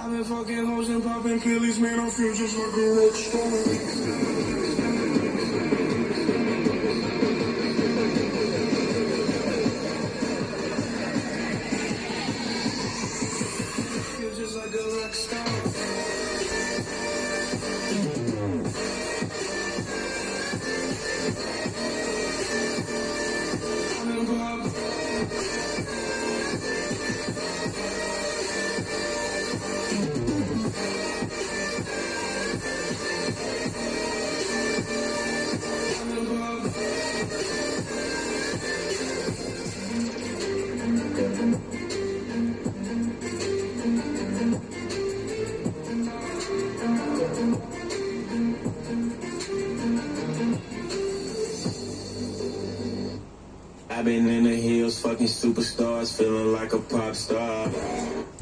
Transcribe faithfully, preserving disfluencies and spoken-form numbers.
I've been fucking hoes and popping pillies, man, I feel just like a rock star. Just like a rock star. I'm in club. I'm in club. I've been in the hills, fucking superstars, feeling like a pop star.